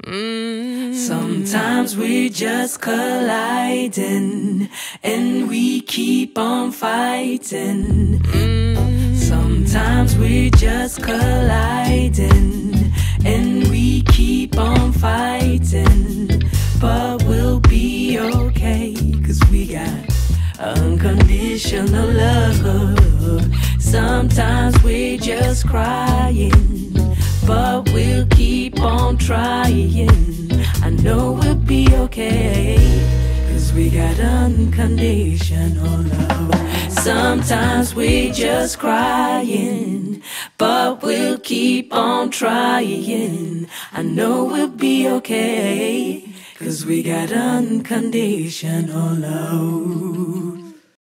Sometimes we're just colliding and we keep on fighting. Sometimes we're just colliding and we keep on fighting. But we'll be okay, 'cause we got unconditional love. Sometimes we're just crying, but we'll keep on trying. I know we'll be okay, 'cause we got unconditional love. Sometimes we're just crying, but we'll keep on trying. I know we'll be okay, 'cause we got unconditional love.